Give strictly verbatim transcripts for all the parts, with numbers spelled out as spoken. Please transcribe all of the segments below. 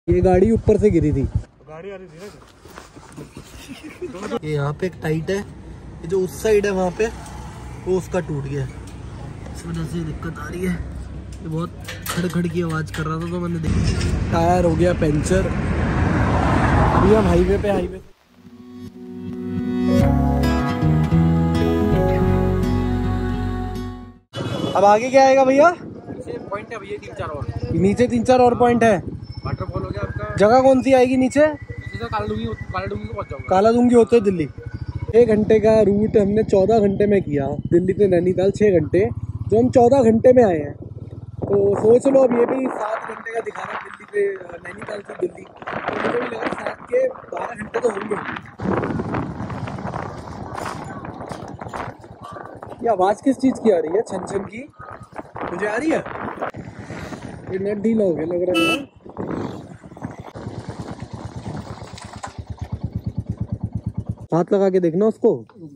ये गाड़ी ऊपर से गिरी थी, गाड़ी आ रही थी ना। ये यहाँ पे एक टाइट है, ये जो उस साइड है वहाँ पे वो उसका टूट गया, इस वजह से दिक्कत आ रही है। ये बहुत खड़ खड़ की आवाज़ कर रहा था तो मैंने देखा। टायर हो गया पंचर। अभी हम हाईवे पे हाईवे अब आगे क्या आएगा भैया? पॉइंट है भैया तीन चार और, नीचे तीन चार और पॉइंट है। वाटरफॉल हो गया आपका। जगह कौन सी आएगी नीचे? काला डूंगी काला डूंगी को पहुंच जाऊंगा। काला डूंगी होते दिल्ली। एक घंटे का रूट हमने चौदह घंटे में किया, दिल्ली से नैनीताल छः घंटे, जो हम चौदह घंटे में आए हैं। तो सोच लो अब ये भी सात घंटे का दिखा रहा है दिल्ली से नैनीताल से दिल्ली, तो मुझे भी लगा सात के बारह घंटे तो होंगे। ये आवाज़ किस चीज़ की आ रही है? छन छन की मुझे आ रही है। ये नेट ढीला हो गया लग रहा है। हाथ लगा के देखना उसको।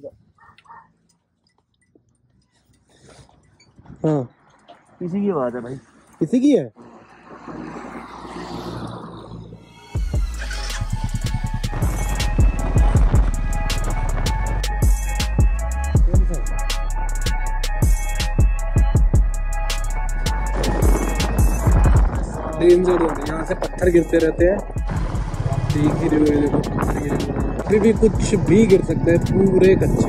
हाँ इसी की बात है भाई, इसी की है। डेंजर है, यहाँ से पत्थर गिरते रहते हैं। देख ही रहे हो, ये देखो पत्थर गिरे हुए हैं। अभी भी कुछ भी गिर सकते हैं, पूरे कच्चे।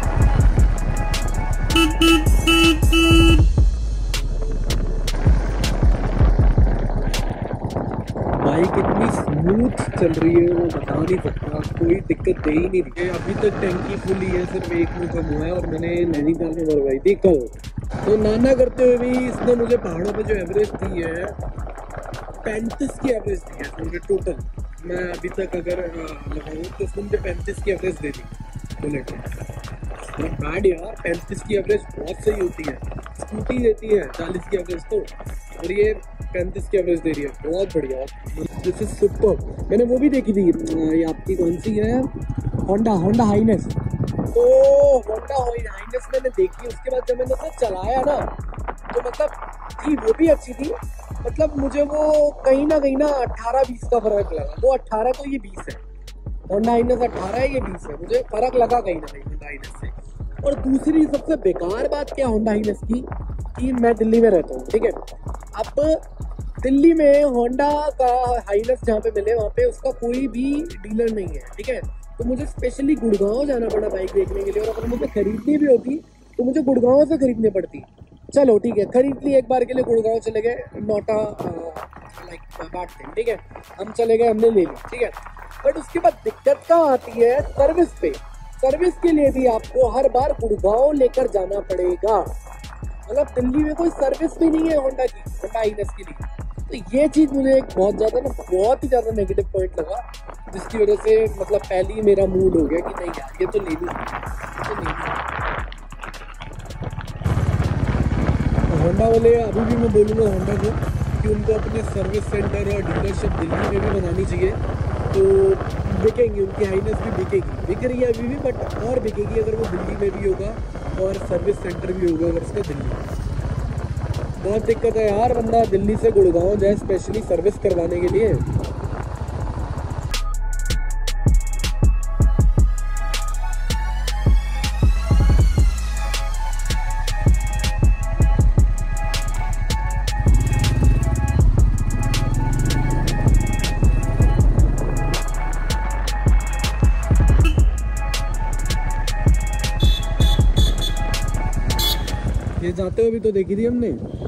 बाइक इतनी स्मूथ चल रही है वो बता नहीं सकता, कोई दिक्कत दे ही नहीं रही है। अभी तक टैंकी फुल ही है, सिर्फ एक में कम हुआ है और मैंने नैनीताल में भरवाई थी कल। तो नाना करते हुए भी इसने मुझे पहाड़ों पे जो एवरेज दी है पैंतीस की एवरेज दी है मुझे टोटल। मैं अभी तक अगर लगाऊँ तो उसने मुझे पैंतीस की एवरेज दे दी बुलेट में। नॉट बैड यार, पैंतीस की एवरेज बहुत सही होती है। स्कूटी देती है चालीस की एवरेज तो, और ये पैंतीस की एवरेज दे रही है, बहुत बढ़िया। This is super. मैंने वो भी देखी थी, ये आपकी कौन सी है, होंडा होंडा हाइनेस। तो होंडा हाइनेस मैंने देखी, उसके बाद जब मैंने उसे चलाया ना तो मतलब थी वो भी अच्छी थी। मतलब मुझे वो कहीं ना कहीं ना अट्ठारह बीस का फर्क लगा। वो अट्ठारह तो ये बीस है, होंडा हाइनेस अट्ठारह है ये बीस है, मुझे फर्क लगा कहीं ना कहीं होंडा हाइनेस से। और दूसरी सबसे बेकार बात क्या होंडा हाइनेस की, कि मैं दिल्ली में रहता हूँ, ठीक है। अब दिल्ली में होंडा का हाइनेस जहाँ पे मिले वहाँ पे उसका कोई भी डीलर नहीं है, ठीक है। तो मुझे स्पेशली गुड़गांव जाना पड़ा बाइक देखने के लिए, और अगर मुझे खरीदनी भी होती तो मुझे गुड़गांव से खरीदनी पड़ती। चलो ठीक है, खरीद ली एक बार के लिए, गुड़गांव चले गए, नोटा लाइक बांटते हैं, ठीक है। हम चले गए, हमने ले ली, ठीक है। बट उसके बाद दिक्कत कहाँ आती है? सर्विस पे। सर्विस के लिए भी आपको हर बार गुड़गांव लेकर जाना पड़ेगा। मतलब दिल्ली में कोई सर्विस भी नहीं है होंडा की, होंडा हाइनेस की नहीं। तो ये चीज़ मुझे एक बहुत ज़्यादा ना बहुत ही ज़्यादा नेगेटिव पॉइंट लगा, जिसकी वजह से मतलब पहले ही मेरा मूड हो गया कि नहीं यार ये तो ले लूँ, तो ले लूँ। होंडा वाले अभी भी मैं बोलूँगा होंडा को कि उनको अपने सर्विस सेंटर और डीलरशिप दिल्ली में भी बनानी चाहिए, तो बिकेंगी, उनकी हाइनेस भी बिकेगी। बिक रही है अभी भी, बट और बिकेगी अगर वो दिल्ली में भी होगा और सर्विस सेंटर भी होगा अगर उसका दिल्ली में। बहुत दिक्कत है यार, बंदा दिल्ली से गुड़गांव जाए स्पेशली सर्विस करवाने के लिए। ये जाते हुए भी तो देखी थी हमने,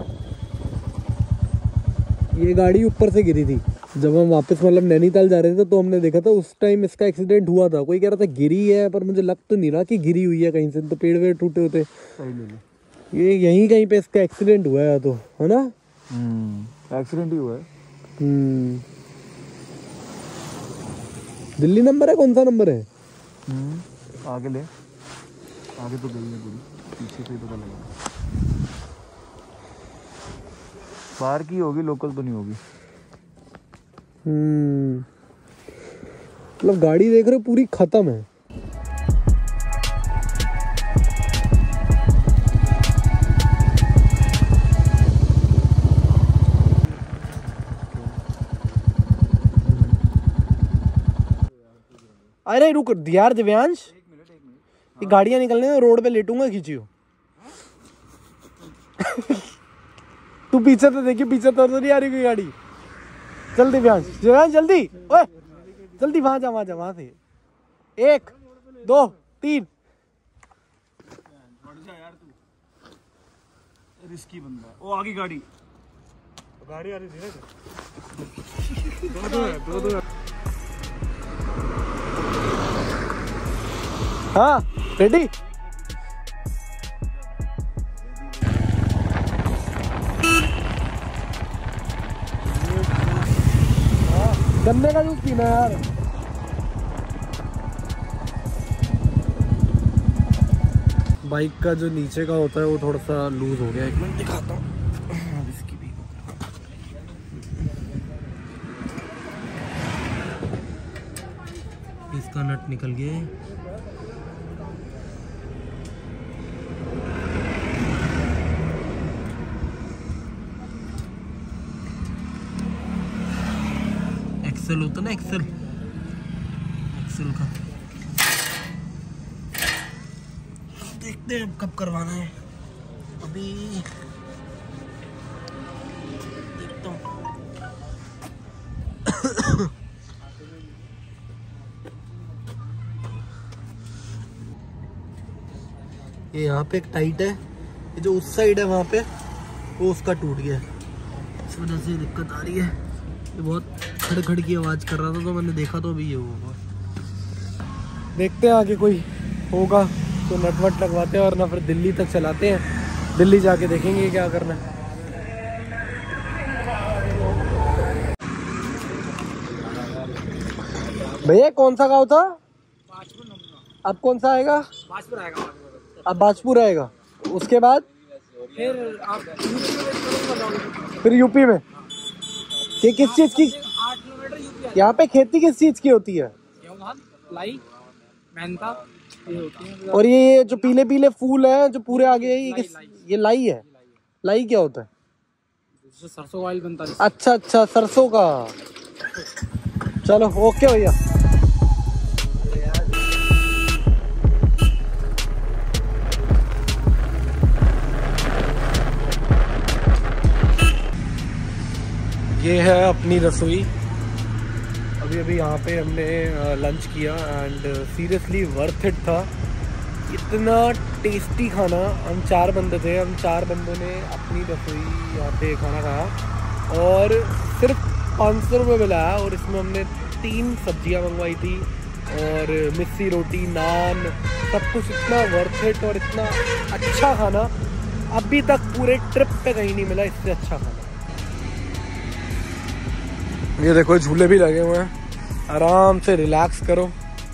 ये गाड़ी ऊपर से गिरी थी जब हम वापस मतलब नैनीताल जा रहे थे, तो हमने देखा था उस टाइम इसका एक्सीडेंट हुआ था। कोई कह रहा था गिरी है, पर मुझे लग तो नहीं रहा कि गिरी हुई है कहीं से, तो पेड़ वेड़ टूटे होते। ये यहीं कहीं पे इसका एक्सीडेंट हुआ है, तो है ना? एक्सीडेंट ही हुआ है। हम्म दिल्ली नंबर है, कौन सा नंबर है? आगे ले, आगे तो गई है पूरी, पीछे से ही पता लगा। बाहर की होगी, लोकल तो नहीं होगी। हम्म मतलब गाड़ी देख रहे हो पूरी खत्म है। अरे रुक यार दिव्यांश, ये गाड़ियां निकलने में रोड पे लेटूंगा खींचियो। तू पीछे तो देखिए, पीछे तो नहीं आ रही कोई गाड़ी। चल दिव्यांश, दिव्यांश जल्दी, ओए जल्दी वहां जा, वहां जा, वहां से। एक दो तीन। रिस्की बंदा है। वो आगे गाड़ी गाड़ी आ रही थी ना। दो दो है, दो दो है। हाँ रेडी। गन्ने का जूस पीना यार। बाइक का जो नीचे का होता है वो थोड़ा सा लूज हो गया, एक मिनट दिखाता हूँ। इसकी भी इसका नट निकल गया। एक्सेल होता ना, एक्सेल एक्सेल का देखते हैं कब करवाना है। अभी देखता हूँ। ये यहाँ पे एक टाइट है, ये जो उस साइड है वहाँ पे वो उसका टूट गया है, इस वजह से दिक्कत आ रही है। ये बहुत खड़ खड़ की आवाज़ कर रहा था तो मैंने देखा तो अभी ये होगा। देखते हैं आगे कोई होगा तो नटवट लगवाते हैं, और ना फिर दिल्ली तक चलाते हैं। दिल्ली जाके देखेंगे क्या करना है। भैया कौन सा गाँव था? अब कौन सा आएगा? बाजपुर आएगा। अब बाजपुर आएगा, उसके बाद फिर आप फिर यूपी में। ये किस चीज की? यहाँ पे खेती किस चीज की होती है? लाई, मेहनता ये होती है। और ये जो पीले पीले फूल हैं जो पूरे आगे है, ये किस? ये लाई है। लाई क्या होता है? सरसों ऑयल बनता है। अच्छा अच्छा, सरसों का। चलो ओके भैया। ये है अपनी रसोई। अभी अभी यहाँ पे हमने लंच किया एंड सीरियसली वर्थ इट था। इतना टेस्टी खाना। हम चार बंदे थे, हम चार बंदों ने अपनी रसोई यहाँ पे खाना खाया और सिर्फ पाँच सौ रुपये मिला। और इसमें हमने तीन सब्जियाँ मंगवाई थी और मिस्सी रोटी, नान, सब कुछ। इतना वर्थ इट और इतना अच्छा खाना अभी तक पूरे ट्रिप पे कहीं नहीं मिला इससे अच्छा खाना। ये देखो झूले भी लगे हुए हैं, आराम से रिलैक्स करो।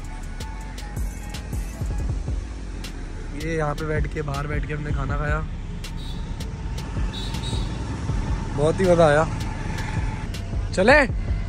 ये यहाँ पे बैठ के, बाहर बैठ के हमने खाना खाया, बहुत ही मजा आया। चले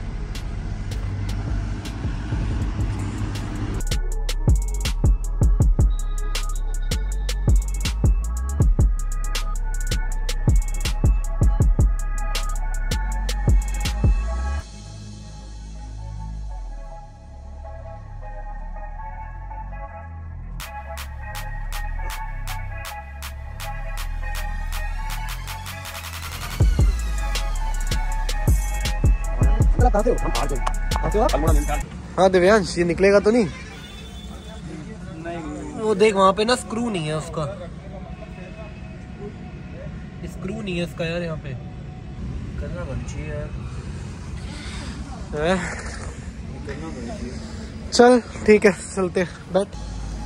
हाँ दिव्यांश, ये निकलेगा तो नहीं? नहीं। वो देख वहाँ पे ना स्क्रू नहीं है उसका, स्क्रू नहीं है उसका यार यहाँ पे। करना बनची है यार। चल ठीक है, चलते बैठ।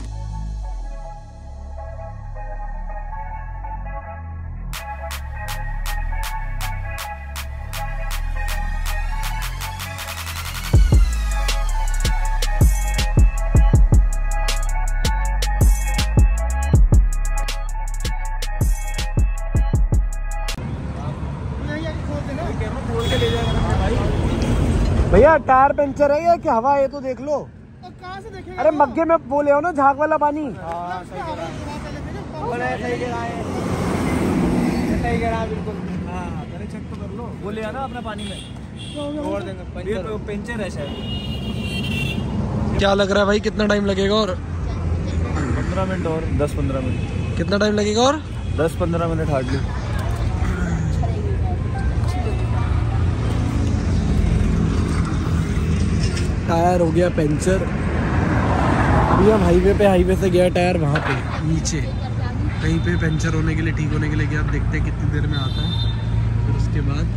भैया टायर पंचर है या क्या हवा है तो देख लो। तो कहाँ से देखेगा? अरे मग्गे में बोले हो ना, झाग वाला पानी। हाँ, सही कह रहा है, सही कह रहा है, सही कह रहा है बिल्कुल। हाँ पहले चेक तो कर लो। बोले ना अपना पानी में छोड़ देंगे। पंचर है शायद। क्या लग रहा है भाई कितना टाइम लगेगा? और पंद्रह मिनट और दस पंद्रह मिनट। कितना टाइम लगेगा? और दस पंद्रह मिनट हार्डली। टायर हो गया पंचर। अभी हम हाईवे पे हाईवे से गया टायर वहाँ पे नीचे कहीं पे पंचर होने के लिए, ठीक होने के लिए गया। अब देखते हैं कितनी देर में आता है, फिर उसके बाद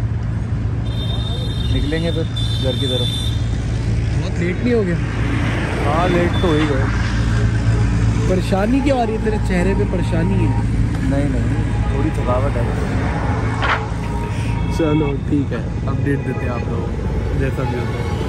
निकलेंगे फिर घर की तरफ। बहुत लेट नहीं हो गया? हाँ लेट तो हो ही गए। परेशानी क्यों आ रही है तेरे चेहरे पे? परेशानी है? नहीं नहीं थोड़ी थकावट है। चलो ठीक है, अपडेट देते हैं आप लोग जैसा भी होता है।